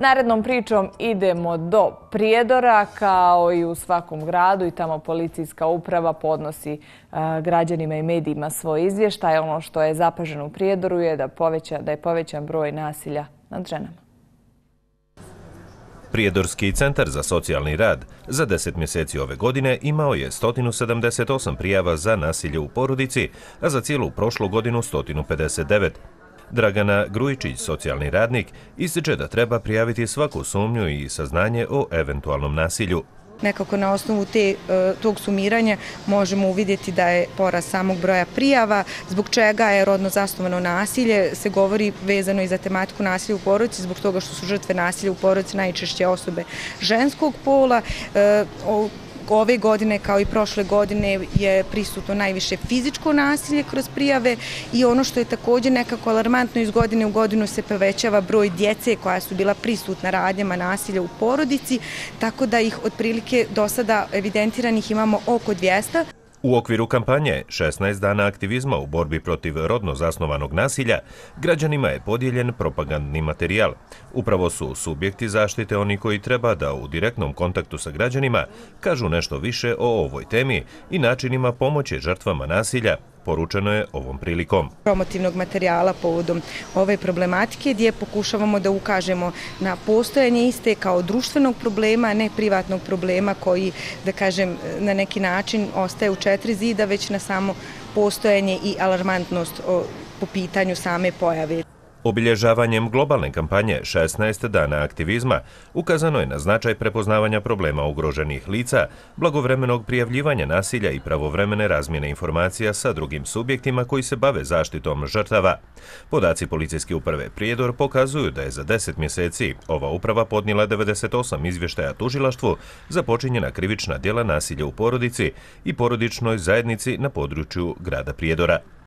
Narednom pričom idemo do Prijedora, kao i u svakom gradu, i tamo policijska uprava podnosi građanima i medijima svoj izvještaj. Ono što je zapaženo u Prijedoru je da je povećan broj nasilja nad ženama. Prijedorski centar za socijalni rad za 10 mjeseci ove godine imao je 178 prijava za nasilje u porodici, a za cijelu prošlu godinu 159. Dragana Grujičić, socijalni radnik, ističe da treba prijaviti svaku sumnju i saznanje o eventualnom nasilju. Nekako na osnovu tog sumiranja možemo uvidjeti da je porast samog broja prijava, zbog čega je rodno zasnovano nasilje, se govori vezano i za tematiku nasilja u porodici, zbog toga što su žrtve nasilja u porodici najčešće osobe ženskog pola. Ove godine, kao i prošle godine, je prisutno najviše fizičko nasilje kroz prijave i ono što je također nekako alarmantno, iz godine u godinu se povećava broj djece koja su bila prisutna radnjama nasilja u porodici, tako da ih otprilike do sada evidentiranih imamo oko 200. U okviru kampanje 16 dana aktivizma u borbi protiv rodno zasnovanog nasilja, građanima je podijeljen propagandni materijal. Upravo su subjekti zaštite oni koji treba da u direktnom kontaktu sa građanima kažu nešto više o ovoj temi i načinima pomoći žrtvama nasilja, poručeno je ovom prilikom. Promotivnog materijala povodom ove problematike gdje pokušavamo da ukažemo na postojanje iste kao društvenog problema, ne privatnog problema koji, da kažem, na neki način ostaje u 4 zida, već na samo postojanje i alarmantnost po pitanju same pojave. Obilježavanjem globalne kampanje 16 dana aktivizma ukazano je na značaj prepoznavanja problema ugroženih lica, blagovremenog prijavljivanja nasilja i pravovremene razmjene informacija sa drugim subjektima koji se bave zaštitom žrtava. Podaci policijske uprave Prijedor pokazuju da je za 10 mjeseci ova uprava podnijela 98 izvještaja tužilaštvu za počinjena krivična djela nasilja u porodici i porodičnoj zajednici na području grada Prijedora.